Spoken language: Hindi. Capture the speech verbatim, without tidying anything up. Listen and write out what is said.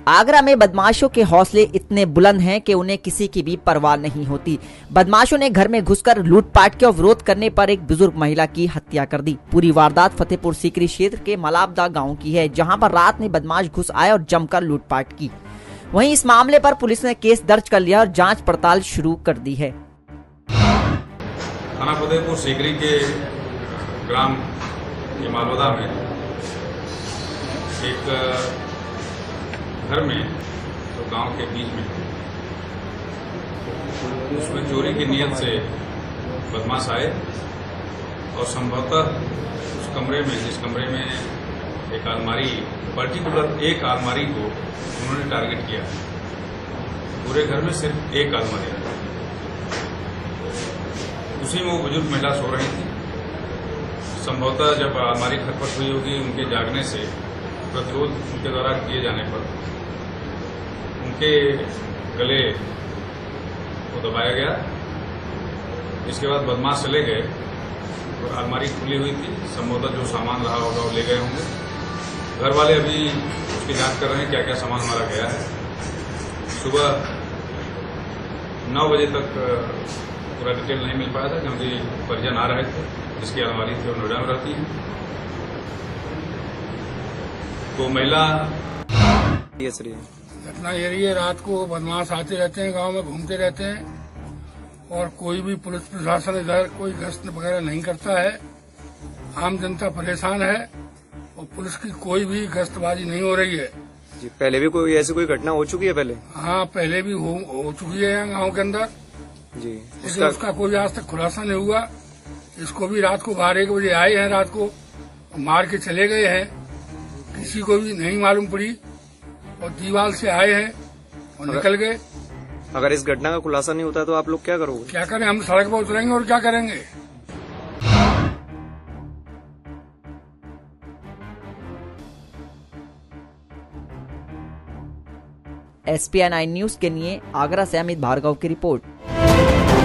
आगरा में बदमाशों के हौसले इतने बुलंद हैं कि उन्हें किसी की भी परवाह नहीं होती। बदमाशों ने घर में घुसकर लूटपाट के और विरोध करने पर एक बुजुर्ग महिला की हत्या कर दी। पूरी वारदात फतेहपुर सीकरी क्षेत्र के मलाबदा गांव की है, जहां पर रात में बदमाश घुस आए और जमकर लूटपाट की। वहीं इस मामले पर पुलिस ने केस दर्ज कर लिया और जांच पड़ताल शुरू कर दी है। थाना फतेहपुर सीकरी के ग्राम मलाबदा में एक घर में तो गांव के बीच में उसमें चोरी की नीयत से बदमाश आए और संभवतः उस कमरे में जिस कमरे में एक अलमारी पर्टिकुलर एक अलमारी को उन्होंने टारगेट किया। पूरे घर में सिर्फ एक अलमारी, उसी में वो बुजुर्ग महिला सो रही थी। संभवतः जब अलमारी खटपट हुई होगी, उनके जागने से प्रतिरोध उनके द्वारा किए जाने पर उनके गले को दबाया गया। इसके बाद बदमाश चले गए और अलमारी खुली हुई थी। संभवतः जो सामान रहा होगा वो ले गए होंगे। घर वाले अभी उसकी जांच कर रहे हैं क्या क्या सामान हमारा गया है। सुबह नौ बजे तक पूरा डिटेल नहीं मिल पाया था क्योंकि परिजन आ रहे थे। जिसकी अलमारी थी वो नोएडा में रहती है। तो महिला घटना ये रही है, रात को बदमाश आते रहते हैं, गांव में घूमते रहते हैं और कोई भी पुलिस प्रशासन इधर कोई गश्त वगैरह नहीं करता है। आम जनता परेशान है और पुलिस की कोई भी गश्तबाजी नहीं हो रही है। जी, पहले भी कोई ऐसी कोई घटना हो चुकी है? पहले हाँ, पहले भी हो, हो चुकी है गांव के अंदर जी। लेकिन उसका, उसका कोई आज तक खुलासा नहीं हुआ। इसको भी रात को बारह एक बजे आए हैं, रात को मार के चले गए हैं। किसी को भी नहीं मालूम पड़ी और दीवार से आए हैं और निकल गए। अगर इस घटना का खुलासा नहीं होता तो आप लोग क्या करोगे? क्या करें, हम सड़क पर उतरेंगे और क्या करेंगे। S P N I news के लिए आगरा से अमित भार्गव की रिपोर्ट।